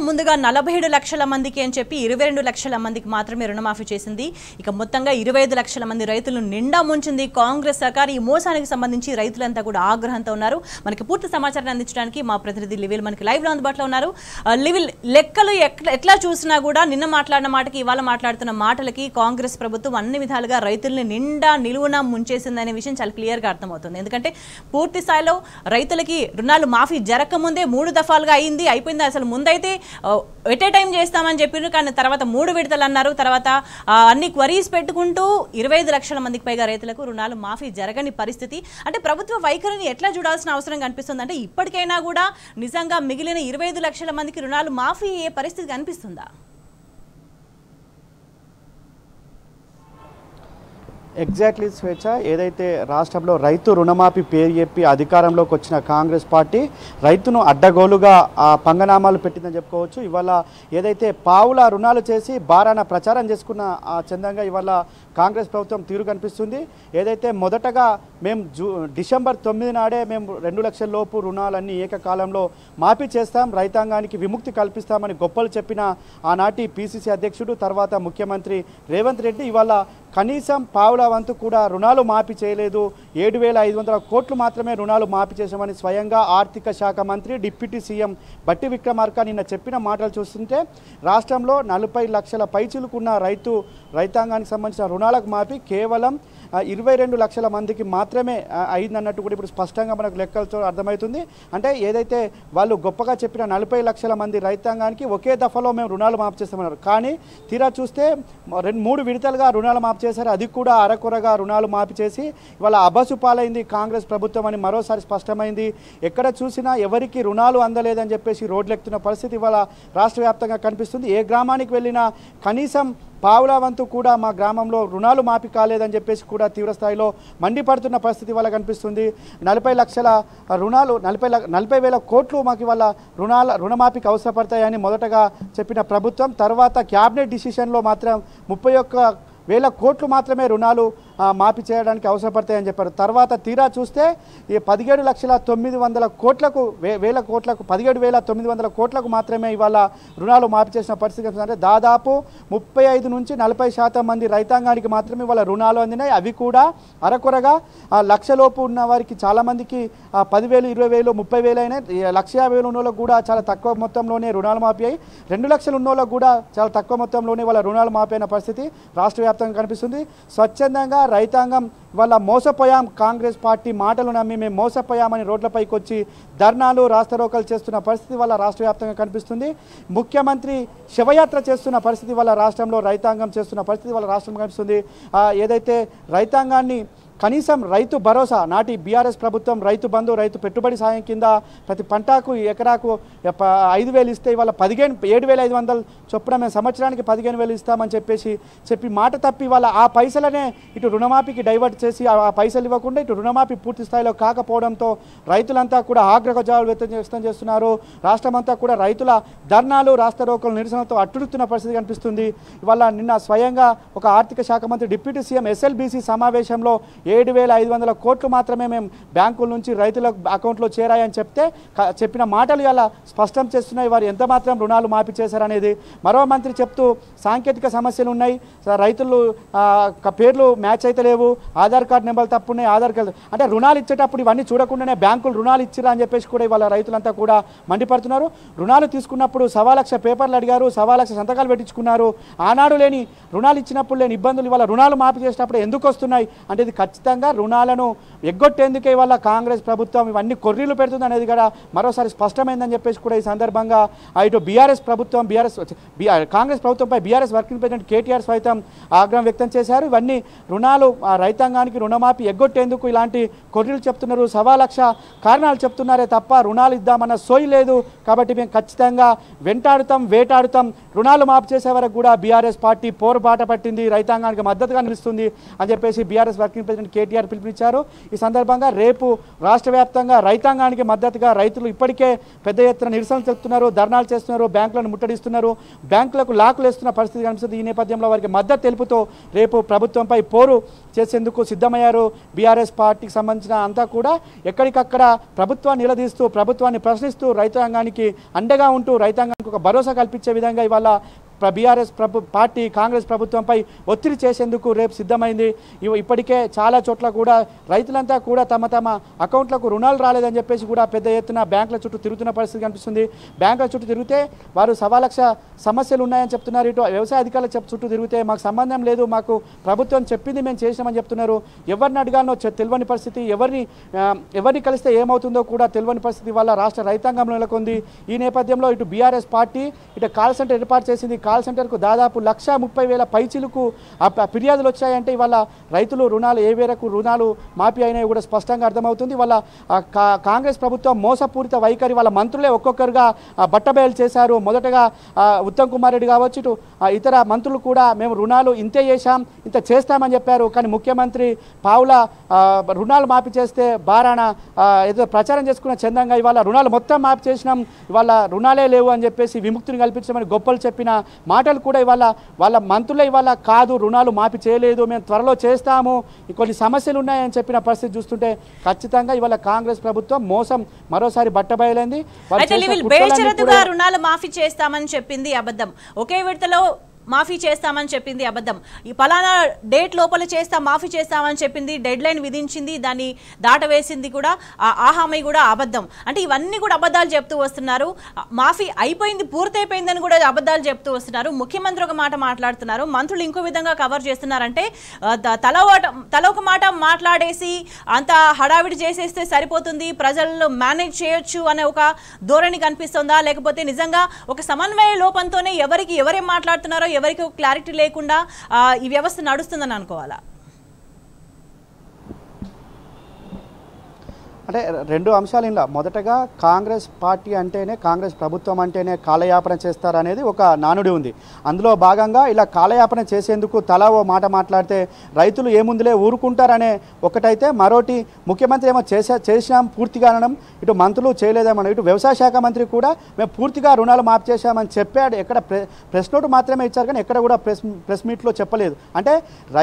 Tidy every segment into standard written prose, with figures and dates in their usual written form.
ముందుగా 47 లక్షల మందికి అని చెప్పి 22 లక్షల మందికి మాత్రమే రుణమాఫీ చేసింది. ఇక మొత్తంగా 25 లక్షల మంది రైతులను నిండా ముంచింది కాంగ్రెస్ సర్కార్. ఈ మోసానికి సంబంధించి రైతులంతా కూడా ఆగ్రహంతో ఉన్నారు. మనకి పూర్తి సమాచారాన్ని అందించడానికి మా ప్రతినిధి లివిల్ మనకి లైవ్ లో అందుబాటులో ఉన్నారు. లివిల్, లెక్కలు ఎట్లా చూసినా కూడా నిన్న మాట్లాడిన మాటకి ఇవాళ మాట్లాడుతున్న మాటలకి కాంగ్రెస్ ప్రభుత్వం అన్ని విధాలుగా రైతుల్ని నిండా నిలువున ముంచేసిందనే విషయం చాలా క్లియర్ గా అర్థమవుతుంది. ఎందుకంటే పూర్తి స్థాయిలో రైతులకి రుణాలు మాఫీ జరగకముందే 3 దఫాలుగా అయిపోయింది. అసలు ముందైతే ఎట్ ఏ టైం చేస్తామని చెప్పారు, కానీ తర్వాత 3 విడతలు అన్నారు. తర్వాత అన్ని క్వరీస్ పెట్టుకుంటూ 25 లక్షల మందికి పైగా రైతులకు రుణాలు మాఫీ జరగని పరిస్థితి. అంటే ప్రభుత్వ వైఖరిని ఎట్లా చూడాల్సిన అవసరం కనిపిస్తుంది? అంటే ఇప్పటికైనా కూడా నిజంగా మిగిలిన 25 లక్షల మందికి రుణాలు మాఫీ అయ్యే పరిస్థితి కనిపిస్తుందా? ఎగ్జాక్ట్లీ స్వేచ్ఛ, ఏదైతే రాష్ట్రంలో రైతు రుణమాఫీ పేరు చెప్పి అధికారంలోకి వచ్చిన కాంగ్రెస్ పార్టీ రైతును అడ్డగోలుగా పంగనామాలు పెట్టిందని చెప్పుకోవచ్చు. ఇవాళ ఏదైతే పావుల రుణాలు చేసి బారాన ప్రచారం చేసుకున్న చందంగా ఇవాళ కాంగ్రెస్ ప్రభుత్వం తీరు కనిపిస్తుంది. ఏదైతే మొదటగా మేము డిసెంబర్ 9 నాడే మేము 2 లక్షల లోపు రుణాలన్నీ ఏకకాలంలో మాఫీ చేస్తాం, రైతాంగానికి విముక్తి కల్పిస్తామని గొప్పలు చెప్పిన ఆనాటి పిసిసి అధ్యక్షుడు తర్వాత ముఖ్యమంత్రి రేవంత్ రెడ్డి ఇవాళ కనీసం పావుల వంతు కూడా రుణాలు మాఫీ చేయలేదు. 7,500 కోట్లు మాత్రమే రుణాలు మాఫీ చేశామని స్వయంగా ఆర్థిక శాఖ మంత్రి డిప్యూటీ సీఎం బట్టి విక్రమార్క నిన్న చెప్పిన మాటలు చూస్తుంటే రాష్ట్రంలో 40 లక్షల పైచిలుకున్న రైతాంగానికి సంబంధించిన రుణాలకు మాఫీ కేవలం 22 లక్షల మందికి మాత్రమే అయిందన్నట్టు కూడా ఇప్పుడు స్పష్టంగా మనకు లెక్కలతో అర్థమవుతుంది. అంటే ఏదైతే వాళ్ళు గొప్పగా చెప్పిన 40 లక్షల మంది రైతాంగానికి ఒకే దఫాలో మేము రుణాలు మాఫీ చేస్తామన్నారు, కానీ తీరా చూస్తే 3 విడతలుగా రుణాలు మాఫీ చేశారు. అది కూడా అరకొరగా రుణాలు మాఫీ చేసి ఇవాళ అబసు పాలైంది కాంగ్రెస్ ప్రభుత్వం అని మరోసారి స్పష్టమైంది. ఎక్కడ చూసినా ఎవరికి రుణాలు అందలేదని చెప్పేసి రోడ్లెక్కుతున్న పరిస్థితి ఇవాళ రాష్ట్ర వ్యాప్తంగా కనిపిస్తుంది. ఏ గ్రామానికి వెళ్ళినా కనీసం పావుల వంతు కూడా మా గ్రామంలో రుణాలు మాఫీ కాలేదని చెప్పేసి కూడా తీవ్రస్థాయిలో మండిపడుతున్న పరిస్థితి వల్ల కనిపిస్తుంది. 40 లక్షల రుణాలు 40,000 కోట్లు మాకు ఇవాళ రుణమాఫీకి అవసరపడతాయని మొదటగా చెప్పిన ప్రభుత్వం తర్వాత క్యాబినెట్ డిసిషన్లో మాత్రం 31,000 కోట్లు మాత్రమే రుణాలు మాఫీ చేయడానికి అవసరపడతాయని చెప్పారు. తర్వాత తీరా చూస్తే ఈ 17,900,000 కోట్లకు 17,900 కోట్లకు మాత్రమే ఇవాళ రుణాలు మాఫీ చేసిన పరిస్థితి. అంటే దాదాపు 35 నుంచి 40% మంది రైతాంగానికి మాత్రమే ఇవాళ రుణాలు అందినాయి. అవి కూడా అరకొరగా లక్షలోపు ఉన్న వారికి చాలామందికి 10,000, 20,000, 30,000 అయినాయి. 1,50,000 ఉన్న వాళ్ళకు కూడా చాలా తక్కువ మొత్తంలోనే రుణాలు మాఫీ అయ్యి 2 లక్షలు ఉన్న వాళ్ళకు కూడా చాలా తక్కువ మొత్తంలోనే వాళ్ళ రుణాలు మాఫీ అయిన పరిస్థితి రాష్ట్ర వ్యాప్తంగా కనిపిస్తుంది. స్వచ్ఛందంగా రైతాంగం వాళ్ళ మోసపోయాం, కాంగ్రెస్ పార్టీ మాటలు నమ్మి మేము మోసపోయామని రోడ్లపైకి వచ్చి ధర్నాలు రాస్తారోకలు చేస్తున్న పరిస్థితి వల్ల రాష్ట్ర వ్యాప్తంగా కనిపిస్తుంది. ముఖ్యమంత్రి శివయాత్ర చేస్తున్న పరిస్థితి వల్ల రాష్ట్రంలో రైతాంగం చేస్తున్న పరిస్థితి వల్ల రాష్ట్రం కనిపిస్తుంది. ఏదైతే రైతాంగాన్ని కనీసం రైతు భరోసా నాటి బీఆర్ఎస్ ప్రభుత్వం రైతు బంధు రైతు పెట్టుబడి సాయం కింద ప్రతి పంటకు ఎకరాకు 5,000 ఇస్తే ఇవాళ 7,500 చొప్పున మేము సంవత్సరానికి 15,000 ఇస్తామని చెప్పి మాట తప్పి వాళ్ళ ఆ పైసలనే ఇటు రుణమాఫీకి డైవర్ట్ చేసి ఆ పైసలు ఇవ్వకుండా ఇటు రుణమాఫీ పూర్తి స్థాయిలో కాకపోవడంతో రైతులంతా కూడా ఆగ్రహజాలు వ్యక్తం చేస్తున్నారు. రాష్ట్రమంతా కూడా రైతుల ధర్నాలు రాస్తారోకలు నిరసనతో అట్టుడుతున్న పరిస్థితి కనిపిస్తుంది. ఇవాళ నిన్న స్వయంగా ఒక ఆర్థిక శాఖ మంత్రి డిప్యూటీ సీఎం ఎస్ఎల్బీసీ సమావేశంలో 7,500 కోట్లు మాత్రమే మేము బ్యాంకుల నుంచి రైతుల అకౌంట్లో చేరాయని చెప్పిన మాటలు ఇలా స్పష్టం చేస్తున్నాయి వారు ఎంత మాత్రం రుణాలు మాఫీ చేశారనేది. మరో మంత్రి చెప్తూ సాంకేతిక సమస్యలు ఉన్నాయి, రైతులు పేర్లు మ్యాచ్ అయితే లేవు, ఆధార్ కార్డు నెంబర్లు తప్పున్నాయి, ఆధార్ కార్డు అంటే రుణాలు ఇచ్చేటప్పుడు ఇవన్నీ చూడకుండానే బ్యాంకులు రుణాలు ఇచ్చిరా అని చెప్పేసి కూడా ఇవాళ రైతులంతా కూడా మండిపడుతున్నారు. రుణాలు తీసుకున్నప్పుడు 1,00,000 పేపర్లు అడిగారు, 1,00,000 సంతకాలు పెట్టించుకున్నారు. ఆనాడు లేని రుణాలు ఇచ్చినప్పుడు లేని ఇబ్బందులు ఇవాళ రుణాలు మాఫీ చేసినప్పుడు ఎందుకు వస్తున్నాయి అంటే ఇది ఖచ్చితంగా రుణాలను ఎగ్గొట్టేందుకే ఇవాళ కాంగ్రెస్ ప్రభుత్వం ఇవన్నీ కొర్రీలు పెడుతుంది అనేది కూడా మరోసారి స్పష్టమైందని చెప్పేసి కూడా ఈ సందర్భంగా ఇటు కాంగ్రెస్ ప్రభుత్వంపై బీఆర్ఎస్ వర్కింగ్ ప్రెసిడెంట్ కేటీఆర్ సైతం ఆగ్రహం వ్యక్తం చేశారు. ఇవన్నీ రుణాలు రైతాంగానికి రుణమాఫీ ఎగ్గొట్టేందుకు ఇలాంటి కొర్రీలు చెప్తున్నారు, 1,00,000 కారణాలు చెప్తున్నారే తప్ప రుణాలు ఇద్దామన్న సోయి లేదు. కాబట్టి మేము ఖచ్చితంగా వేటాడుతాం, రుణాలు మాఫీ చేసే వరకు కూడా బీఆర్ఎస్ పార్టీ పోరుబాట పట్టింది, రైతాంగానికి మద్దతుగా నిలుస్తుంది అని చెప్పేసి BRS working president president KTR పిలుపునిచ్చారు. ఈ సందర్భంగా రేపు రాష్ట్ర వ్యాప్తంగా రైతాంగానికి మద్దతుగా రైతులు ఇప్పటికే పెద్ద ఎత్తున నిరసనలు చెప్తున్నారు, ధర్నాలు చేస్తున్నారు, బ్యాంకులను ముట్టడిస్తున్నారు, బ్యాంకులకు లాకులు వేస్తున్న పరిస్థితి కనిపిస్తుంది. ఈ నేపథ్యంలో వారికి మద్దతు తెలుపుతూ రేపు ప్రభుత్వంపై పోరు చేసేందుకు సిద్ధమయ్యారు. బీఆర్ఎస్ పార్టీకి సంబంధించిన అంతా కూడా ఎక్కడికక్కడ ప్రభుత్వాన్ని నిలదీస్తూ, ప్రభుత్వాన్ని ప్రశ్నిస్తూ, రైతాంగానికి అండగా ఉంటూ రైతాంగానికి ఒక భరోసా కల్పించే విధంగా ఇవాళ బీఆర్ఎస్ పార్టీ కాంగ్రెస్ ప్రభుత్వంపై ఒత్తిడి చేసేందుకు రేపు సిద్ధమైంది. ఇప్పటికే చాలా చోట్ల కూడా రైతులంతా కూడా తమ అకౌంట్లకు రుణాలు రాలేదని చెప్పేసి కూడా పెద్ద ఎత్తున బ్యాంకుల చుట్టూ తిరుగుతున్న పరిస్థితి కనిపిస్తుంది. బ్యాంకుల చుట్టూ తిరిగితే వారు 1,00,000 సమస్యలు ఉన్నాయని చెప్తున్నారు. ఇటు వ్యవసాయ అధికారుల చుట్టూ తిరిగితే మాకు సంబంధం లేదు, మాకు ప్రభుత్వం చెప్పింది మేము చేసామని చెప్తున్నారు. ఎవరిని అడగానో తెలియని పరిస్థితి, ఎవరిని కలిస్తే ఏమవుతుందో కూడా తెలియని పరిస్థితి వల్ల రాష్ట్ర రైతాంగంలో నెలకొంది. ఈ నేపథ్యంలో ఇటు బీఆర్ఎస్ పార్టీ ఇటు కాల్ సెంటర్ ఏర్పాటు చేసింది. కాల్ సెంటర్కు దాదాపు 1,30,000 పైచిలకు ఫిర్యాదులు వచ్చాయంటే ఇవాళ రైతులు రుణాలు ఏ మేరకు రుణాలు మాఫీ అయినాయి కూడా స్పష్టంగా అర్థమవుతుంది. వాళ్ళ కాంగ్రెస్ ప్రభుత్వం మోసపూరిత వైఖరి, వాళ్ళ మంత్రులే ఒక్కొక్కరుగా బట్టబయలు చేశారు. మొదటగా ఉత్తమ్ కుమార్ రెడ్డి కావచ్చు, ఇటు ఇతర మంత్రులు కూడా మేము రుణాలు ఇంతే చేశాం, ఇంత చేస్తామని చెప్పారు. కానీ ముఖ్యమంత్రి పావుల రుణాలు మాఫీ చేస్తే బారాన ఏదో ప్రచారం చేసుకున్న చందంగా ఇవాళ రుణాలు మొత్తం మాఫీ చేసినాం, ఇవాళ రుణాలే లేవు అని చెప్పేసి విముక్తిని కల్పించమని గొప్పలు చెప్పిన మాటలు కూడా ఇవాళ వాళ్ళ మంత్రులే ఇవాళ కాదు రుణాలు మాఫీ చేయలేదు, మేము త్వరలో చేస్తాము, కొన్ని సమస్యలు ఉన్నాయని చెప్పిన పరిస్థితి చూస్తుంటే ఖచ్చితంగా ఇవాళ కాంగ్రెస్ ప్రభుత్వం మోసం మరోసారి బట్టబయలైంది. రుణాలు మాఫీ చేస్తామని చెప్పింది అబద్ధం, ఒకే విడతలో మాఫీ చేస్తామని చెప్పింది అబద్ధం, ఈ పలానా డేట్ లోపల మాఫీ చేస్తామని చెప్పింది, డెడ్ లైన్ విధించింది, దాన్ని దాటవేసింది కూడా, ఆ హామీ కూడా అబద్ధం. అంటే ఇవన్నీ కూడా అబద్ధాలు చెప్తూ వస్తున్నారు. మాఫీ అయిపోయింది, పూర్తయిపోయిందని కూడా అబద్ధాలు చెప్తూ వస్తున్నారు. ముఖ్యమంత్రి ఒక మాట మాట్లాడుతున్నారు, మంత్రులు ఇంకో విధంగా కవర్ చేస్తున్నారంటే తల ఒక మాట మాట్లాడేసి అంత హడావిడి చేసేస్తే సరిపోతుంది, ప్రజల్లో మేనేజ్ చేయొచ్చు అనే ఒక ధోరణి కనిపిస్తుందా, లేకపోతే నిజంగా ఒక సమన్వయ లోపంతోనే ఎవరేం మాట్లాడుతున్నారో ఎవరికి క్లారిటీ లేకుండా ఈ వ్యవస్థ నడుస్తుందని అనుకోవాలా? అంటే రెండు అంశాలు ఇలా. మొదటగా కాంగ్రెస్ పార్టీ అంటేనే, కాంగ్రెస్ ప్రభుత్వం అంటేనే కాలయాపన చేస్తారనేది ఒక నానుడి ఉంది. అందులో భాగంగా ఇలా కాలయాపన చేసేందుకు తలా ఓ మాట మాట్లాడితే రైతులు ఏముందులే ఊరుకుంటారనే ఒకటైతే, మరోటి ముఖ్యమంత్రి ఏమో చేసినాం పూర్తిగా అనడం, ఇటు మంత్రులు చేయలేదేమన్నా, ఇటు వ్యవసాయ శాఖ మంత్రి కూడా మేము పూర్తిగా రుణాలు మాఫీ చేశామని చెప్పాడు. ఎక్కడ ప్రెస్ నోటు మాత్రమే ఇచ్చారు కానీ ఎక్కడ కూడా ప్రెస్ మీట్లో చెప్పలేదు. అంటే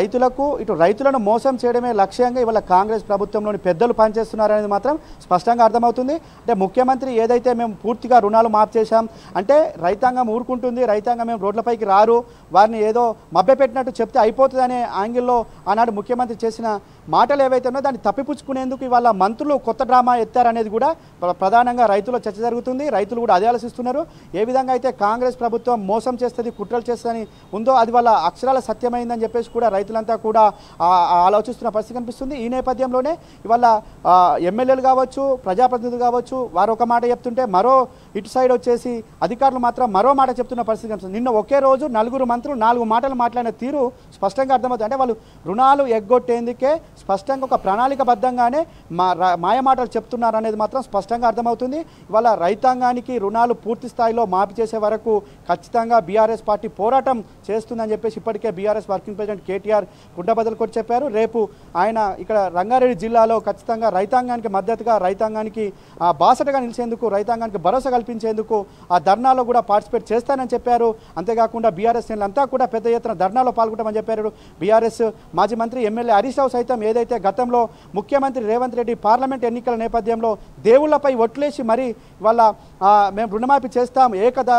రైతులను మోసం చేయడమే లక్ష్యంగా ఇవాళ కాంగ్రెస్ ప్రభుత్వంలోని పెద్దలు పనిచేస్తున్నారనేది మాత్రం స్పష్టంగా అర్థమవుతుంది. అంటే ముఖ్యమంత్రి ఏదైతే మేము పూర్తిగా రుణాలు మాఫీ చేశాం అంటే రైతాంగం ఊరుకుంటుంది, రైతాంగం మేము రోడ్లపైకి రారు, వారిని ఏదో మభ్యపెట్టినట్టు చెప్తే అయిపోతుందనే యాంగిల్లో ఆనాడు ముఖ్యమంత్రి చేసిన మాటలు ఏవైతే ఉన్నాయో దాన్ని తప్పిపుచ్చుకునేందుకు ఇవాళ మంత్రులు కొత్త డ్రామా ఎత్తారనేది కూడా ప్రధానంగా రైతుల్లో చర్చ జరుగుతుంది. రైతులు కూడా అదే ఆలోచిస్తున్నారు. ఏ విధంగా అయితే కాంగ్రెస్ ప్రభుత్వం మోసం చేస్తుంది, కుట్రలు చేస్తుందని ఉందో అది వాళ్ళ అక్షరాల సత్యమైందని చెప్పేసి కూడా రైతులంతా కూడా ఆలోచిస్తున్న పరిస్థితి కనిపిస్తుంది. ఈ నేపథ్యంలోనే ఇవాళ ఎమ్మెల్యేలు కావచ్చు, ప్రజాప్రతినిధులు కావచ్చు, వారు ఒక మాట చెప్తుంటే మరో ఇటు సైడ్ వచ్చేసి అధికారులు మాత్రం మరో మాట చెప్తున్న పరిస్థితి కనిపిస్తుంది. నిన్న ఒకే రోజు 4 మంత్రులు 4 మాటలు మాట్లాడిన తీరు స్పష్టంగా అర్థమవుతుంది. అంటే వాళ్ళు రుణాలు ఎగ్గొట్టేందుకే స్పష్టంగా ఒక ప్రణాళికబద్ధంగానే మాయమాటలు చెప్తున్నారు అనేది మాత్రం స్పష్టంగా అర్థమవుతుంది. ఇవాళ రైతాంగానికి రుణాలు పూర్తి స్థాయిలో మాఫీ చేసే వరకు ఖచ్చితంగా బీఆర్ఎస్ పార్టీ పోరాటం చేస్తుందని చెప్పేసి ఇప్పటికే బీఆర్ఎస్ వర్కింగ్ ప్రెసిడెంట్ కేటీఆర్ గుడ్డబద్దలు చెప్పారు. రేపు ఆయన ఇక్కడ రంగారెడ్డి జిల్లాలో ఖచ్చితంగా రైతాంగానికి మద్దతుగా, రైతాంగానికి బాసటగా నిలిచేందుకు, రైతాంగానికి భరోసా కల్పించేందుకు ఆ ధర్నాలో కూడా పార్టిసిపేట్ చేస్తానని చెప్పారు. అంతేకాకుండా బీఆర్ఎస్ నేతలంతా కూడా పెద్ద ఎత్తున ధర్నాలో పాల్గొంటామని చెప్పారు. బీఆర్ఎస్ మాజీ మంత్రి ఎమ్మెల్యే హరీష్ రావు సైతం ఏదైతే గతంలో ముఖ్యమంత్రి రేవంత్ రెడ్డి పార్లమెంట్ ఎన్నికల నేపథ్యంలో దేవుళ్లపై ఒట్లేసి మరి వాళ్ళ మేము రుణమాఫీ చేస్తాం,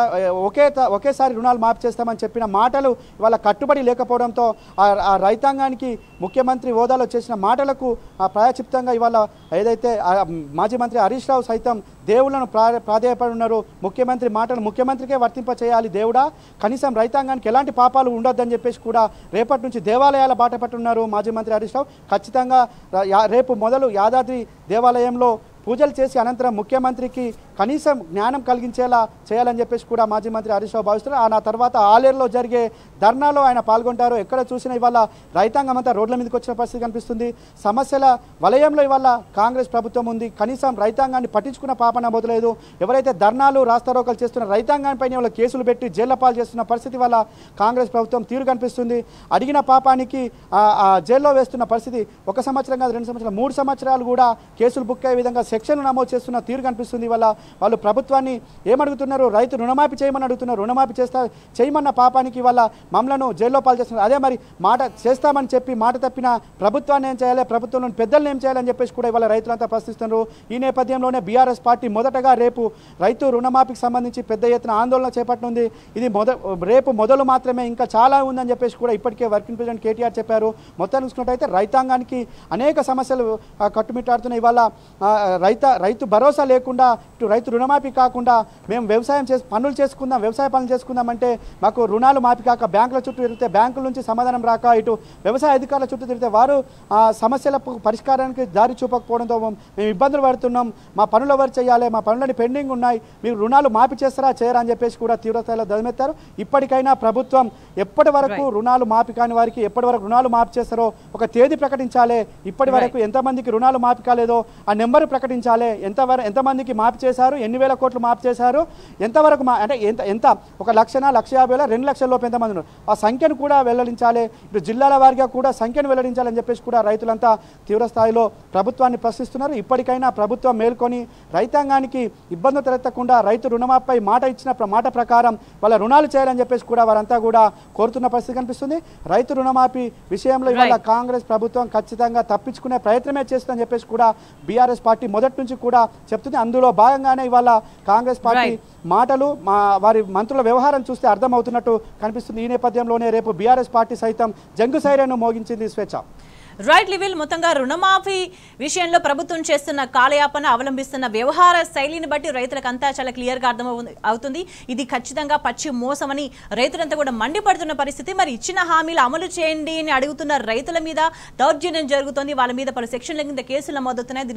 ఒకేసారి రుణాలు మాఫీ చేస్తామని చెప్పిన మాటలు ఇవాళ కట్టుబడి లేకపోవడంతో ఆ రైతాంగానికి ముఖ్యమంత్రి హోదాలో చేసిన మాటలకు ప్రాయచిత్తంగా ఇవాళ ఏదైతే మాజీ మంత్రి హరీష్ రావు సైతం దేవుళ్లను ప్రాధేయపడి ఉన్నారు. ముఖ్యమంత్రి మాటలు ముఖ్యమంత్రికే వర్తింప చేయాలి దేవుడా, కనీసం రైతాంగానికి ఎలాంటి పాపాలు ఉండొద్దని చెప్పేసి కూడా రేపటి నుంచి దేవాలయాల బాట పట్టున్నారు మాజీ మంత్రి హరీష్ రావు. ఖచ్చితంగా రేపు మొదలు యాదాద్రి దేవాలయంలో పూజలు చేసి అనంతరం ముఖ్యమంత్రికి కనీసం జ్ఞానం కలిగించేలా చేయాలని చెప్పేసి కూడా మాజీ మంత్రి హరీష్ రావు భావిస్తున్నారు. ఆ తర్వాత ఆలేరులో జరిగే ధర్నాలో ఆయన పాల్గొంటారు. ఎక్కడ చూసినా ఇవాళ రైతాంగం అంతా రోడ్ల మీదకి వచ్చిన పరిస్థితి కనిపిస్తుంది. సమస్యల వలయంలో ఇవాళ కాంగ్రెస్ ప్రభుత్వం ఉంది. కనీసం రైతాంగాన్ని పట్టించుకున్న పాపన మొదలేదు. ఎవరైతే ధర్నాలు రాస్తారోకలు చేస్తున్న రైతాంగానిపైన వాళ్ళ కేసులు పెట్టి జైళ్ల పాలు చేస్తున్న పరిస్థితి వల్ల కాంగ్రెస్ ప్రభుత్వం తీరు కనిపిస్తుంది. అడిగిన పాపానికి జైల్లో వేస్తున్న పరిస్థితి 1 సంవత్సరం కాదు, 2 సంవత్సరాలు, 3 సంవత్సరాలు కూడా కేసులు బుక్ అయ్యే విధంగా సెక్షన్లు నమోదు చేస్తున్న తీరు కనిపిస్తుంది. వల్ల వాళ్ళు ప్రభుత్వాన్ని ఏమడుగుతున్నారు? రైతు రుణమాఫీ చేయమని అడుగుతున్నారు. రుణమాఫీ చేయమన్న పాపానికి వల్ల మమ్మలను జైల్లో పాలు చేస్తున్నారు. అదే మరి మాట చేస్తామని చెప్పి మాట తప్పిన ప్రభుత్వాన్ని ఏం చేయాలి, ప్రభుత్వంలోని పెద్దలను ఏం చేయాలని చెప్పేసి కూడా ఇవాళ రైతులంతా ప్రశ్నిస్తున్నారు. ఈ నేపథ్యంలోనే బీఆర్ఎస్ పార్టీ మొదటగా రేపు రైతు రుణమాఫీకి సంబంధించి పెద్ద ఎత్తున ఆందోళన చేపట్టనుంది. ఇది రేపు మొదలు మాత్రమే, ఇంకా చాలా ఉందని చెప్పేసి కూడా ఇప్పటికే వర్కింగ్ ప్రెసిడెంట్ కేటీఆర్ చెప్పారు. మొత్తం చూసుకున్నట్టయితే రైతాంగానికి అనేక సమస్యలు కట్టుమిట్టాడుతున్నాయి. ఇవాళ రైతు భరోసా లేకుండా ఇటు రైతు రుణమాఫీ కాకుండా మేము పనులు చేసుకుందాం, వ్యవసాయ పనులు చేసుకుందాం అంటే మాకు రుణాలు మాఫీ కాక బ్యాంకుల చుట్టూ తిరిగితే బ్యాంకుల నుంచి సమాధానం రాక ఇటు వ్యవసాయ అధికారుల చుట్టూ తిరిగితే వారు సమస్యల పరిష్కారానికి దారి చూపకపోవడంతో మేము ఇబ్బందులు పడుతున్నాం. మా పనులు ఎవరు చేయాలి, మా పనులని పెండింగ్ ఉన్నాయి, మీరు రుణాలు మాఫీ చేస్తారా చేయరా అని చెప్పేసి కూడా తీవ్రస్థాయిలో ధ్వజమెత్తారు. ఇప్పటికైనా ప్రభుత్వం ఎప్పటి వరకు రుణాలు మాఫీ కాని వారికి ఎప్పటి వరకు రుణాలు మాఫీ చేస్తారో ఒక తేదీ ప్రకటించాలి. ఇప్పటి వరకు ఎంతమందికి రుణాలు మాఫీ కాలేదో ఆ నెంబర్ ప్రకటించాలి. ఎంతమందికి మాఫీ చేశారు, ఎన్ని వేల కోట్లు మాఫీ చేశారు, ఎంతవరకు అంటే ఎంత 1,00,000, 1,50,000, 2 లక్షల లోపు ఎంతమంది ఉన్నారు ఆ సంఖ్యను కూడా వెల్లడించాలి. ఇటు జిల్లాల వారిగా కూడా సంఖ్యను వెల్లడించాలని చెప్పేసి కూడా రైతులంతా తీవ్ర స్థాయిలో ప్రభుత్వాన్ని ప్రశ్నిస్తున్నారు. ఇప్పటికైనా ప్రభుత్వం మేల్కొని రైతాంగానికి ఇబ్బందులు తలెత్తకుండా రైతు రుణమాఫీపై మాట ఇచ్చిన మాట ప్రకారం వాళ్ళ రుణాలు చేయాలని చెప్పేసి కూడా వారంతా కూడా కోరుతున్న పరిస్థితి కనిపిస్తుంది. రైతు రుణమాఫీ విషయంలో ఇవాళ కాంగ్రెస్ ప్రభుత్వం ఖచ్చితంగా తప్పించుకునే ప్రయత్నమే చేస్తుందని చెప్పేసి కూడా బీఆర్ఎస్ పార్టీ మొదటి నుంచి కూడా చెప్తుంది. అందులో భాగంగానే ఇవాళ కాంగ్రెస్ పార్టీ మాటలు వారి మంత్రుల వ్యవహారం చూస్తే అర్థమవుతున్నట్టు కనిపిస్తుంది. ఈ నేపథ్యంలోనే రేపు బీఆర్ఎస్ పార్టీ సైతం జంగు సైరను మోగించింది. స్వేచ్ఛ. రైట్ లివిల్ మొత్తంగా రుణమాఫీ విషయంలో ప్రభుత్వం చేస్తున్న కాలయాపన అవలంబిస్తున్న వ్యవహార శైలిని బట్టి రైతులకు అంతా చాలా క్లియర్గా అర్థం అవుతుంది. ఇది ఖచ్చితంగా పచ్చి మోసమని రైతులంతా కూడా మండిపడుతున్న పరిస్థితి. మరి ఇచ్చిన హామీలు అమలు చేయండి అని అడుగుతున్న రైతుల మీద దౌర్జన్యం జరుగుతోంది. వాళ్ళ మీద పలు సెక్షన్ల కింద కేసులు నమోదవుతున్నాయి.